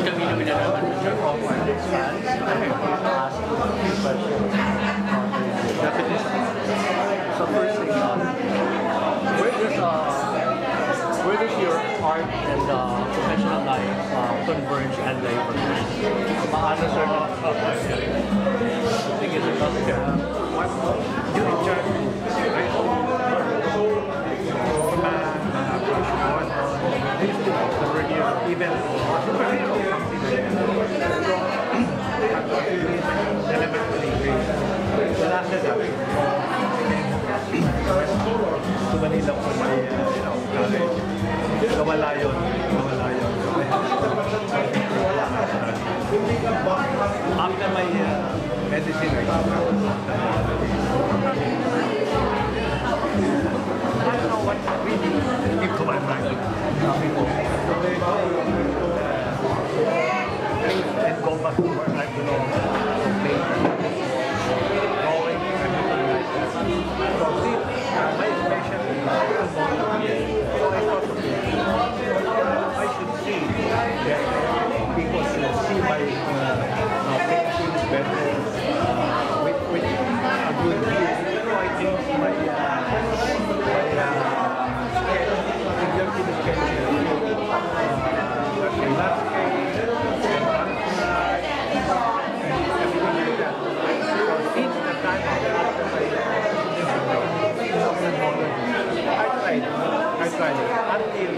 Camilo Villanueva, manager of ArtExpands. I have to ask a few questions on the definition. So first thing, where does your art and professional life converge and diverge? Paano sir na sige sir, during childhood, I even elementary grade. So after that, to Manila for my, college. Nawala yun. After my medicine, I don't know what really came to my mind. And go back to where I belong. Going everything like that. So see, my expression is so I thought I should see that people should see my paintings better with a good view. So I think my I tried it until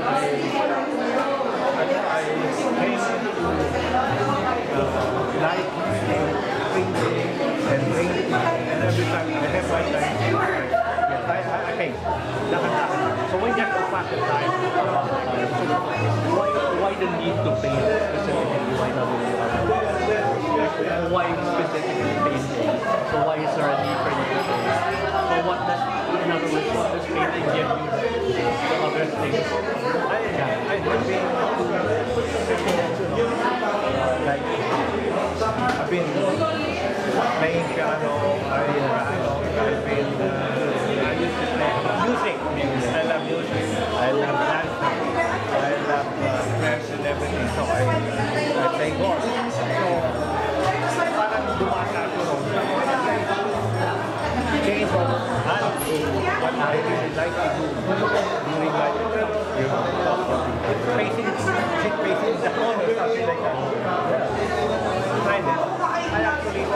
I came to like painting and painting, and every time I have my time, I paint. So when you have to pass the time, why the need to paint specifically? Why specifically painting? So why is there a need for you to paint? So what does, in other words, what does painting give you to other things? I have been I've been playing piano, I've been I used to play music. I love music. I love dancing. I love dress and everything. So I play golf. So parang dumasa ako change from hand to what I really like to do during my facing the corner, something like that. Find it. I actually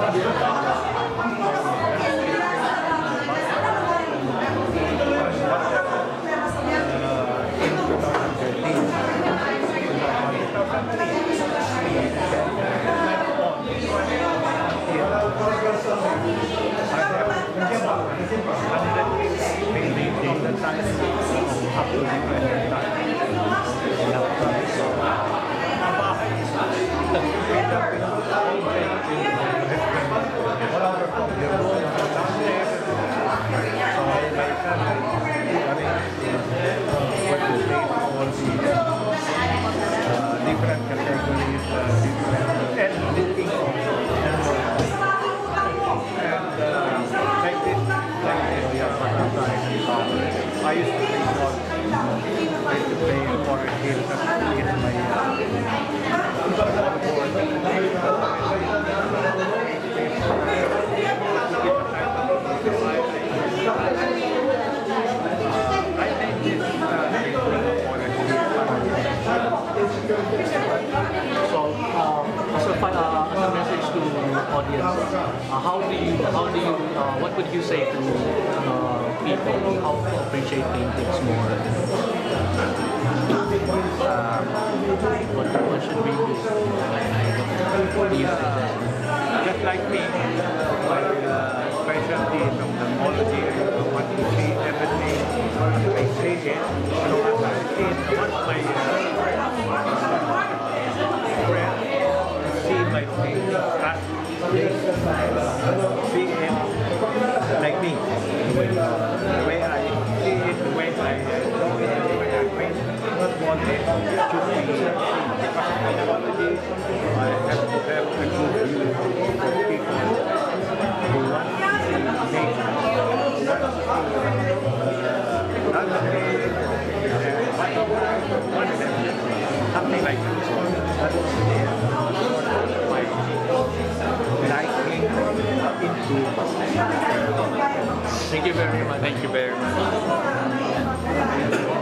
different categories, and looking like this, I used to play golf. I used to play foreign games against my as a message to audience, what would you say to people how to appreciate paintings more? What should we do? What do you think? Just like me, my specialty is ophthalmology. I want to see everything as I see it. So as I see it, once my friend see my face, see it like me. The way I see it, the way I know it, the way I paint, not want it should be Thank you very much. Thank you very much.